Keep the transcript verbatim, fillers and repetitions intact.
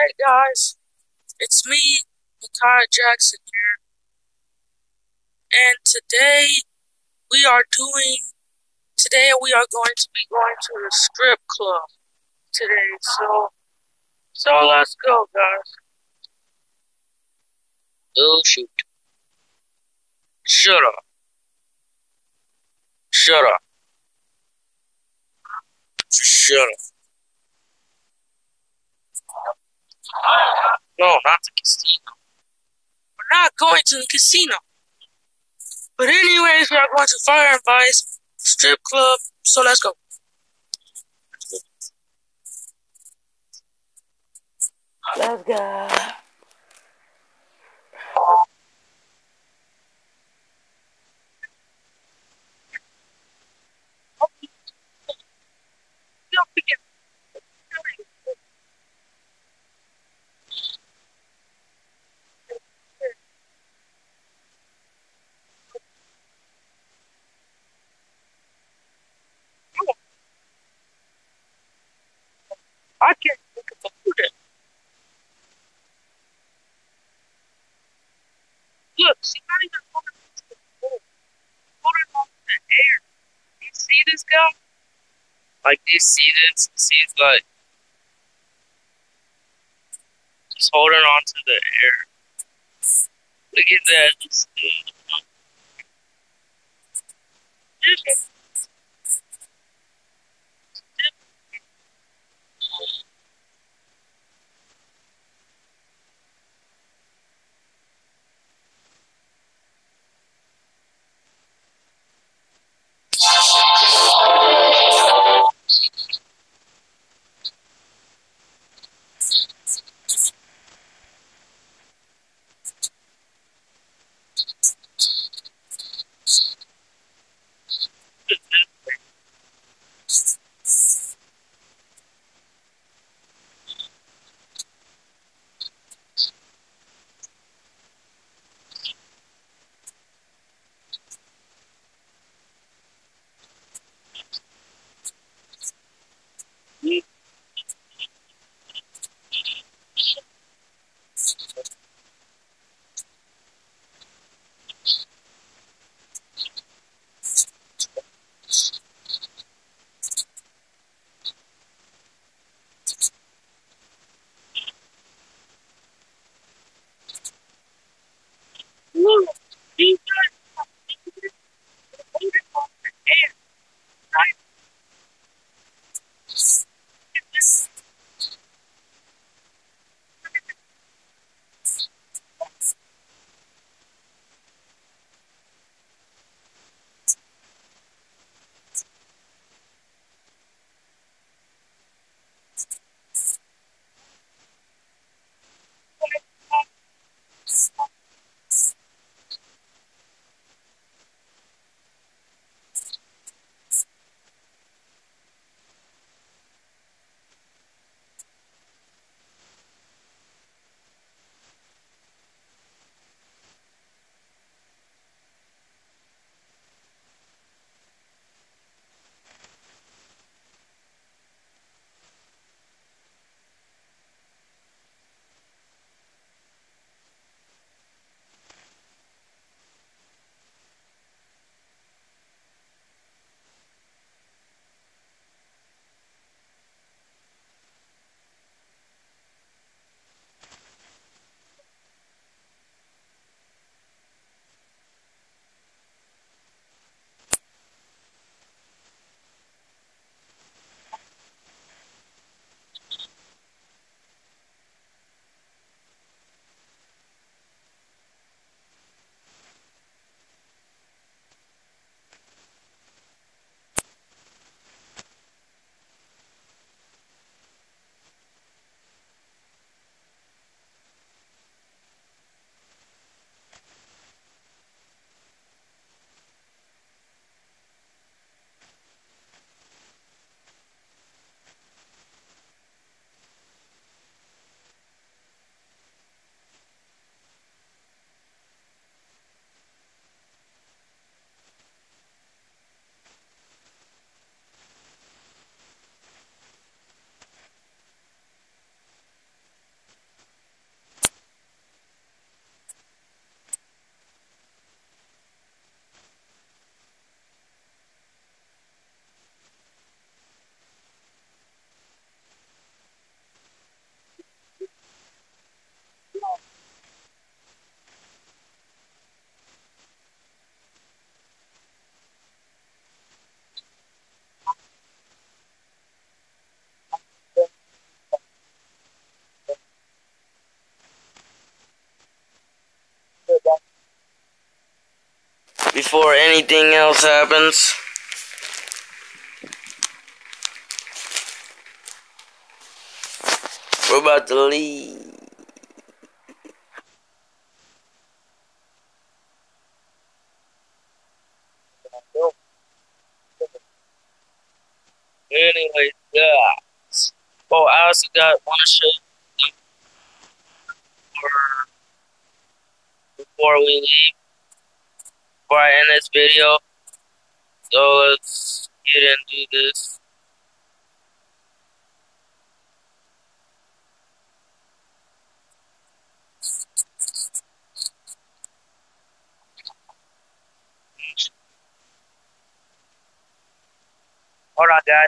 Hey guys, it's me, Nakai Jackson here, and today we are doing, today we are going to be going to the strip club today, so, so let's go guys. Oh shoot. Shut up. Shut up. Shut up. No, not the casino. We're not going to the casino. But anyways, we are going to Fire and Vice strip club, so let's go. Let's go. I can't look at the food. Look, she's not even holding on to the floor. Holding on to the air. You see this guy? Like, do you see this? See, it's like, just holding on to the air. Look at that. Just, before anything else happens. We're about to leave. Anyway, guys. Oh, I also got want to show you before, before we leave, before I end this video. So let's get into this. Hold on, guys.